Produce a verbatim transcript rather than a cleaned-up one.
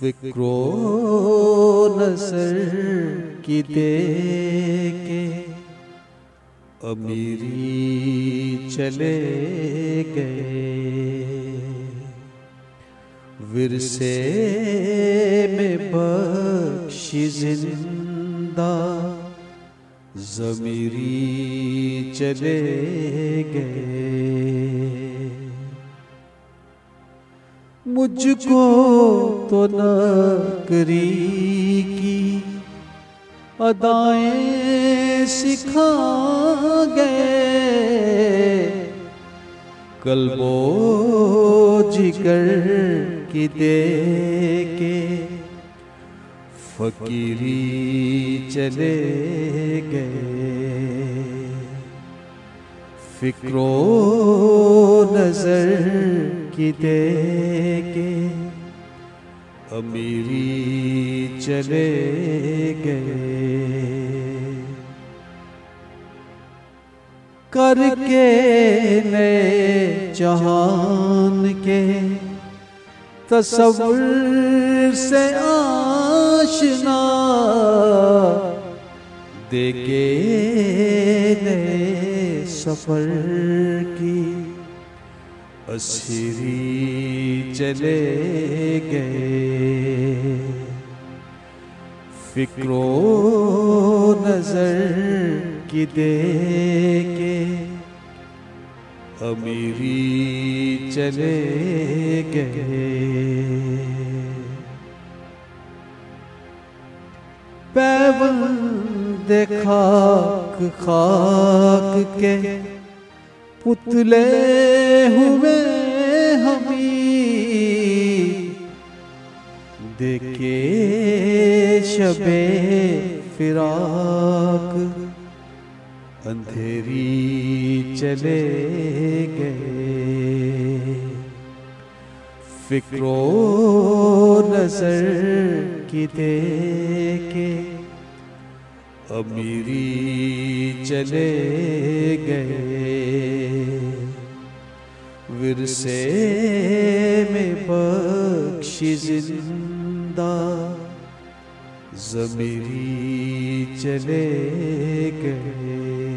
फिक्रो नजर की दे के अमीरी चले गए, विरसे में बख्शी जिंदा ज़मीरी चले गए। मुझको तो नकरी की अदाएं सिखा गए, कल्बो जिगर की दे के फकीरी चले गए। फिक्रो नजर की दे के अमीरी चले गए। करके नए जहान के तसव्वुर से आशना, देके नए सफर की असीरी चले गए। फिक्रो नजर की दे के अमीरी चले गए। पैबंद खाक खाक के पुतले हुए हमी, देखे शबे फिराक अंधेरी चले गए। फिक्रो नजर की दे के अमीरी चले गए, विरसे में बख्शी जिंदा ज़मीरी चले गए।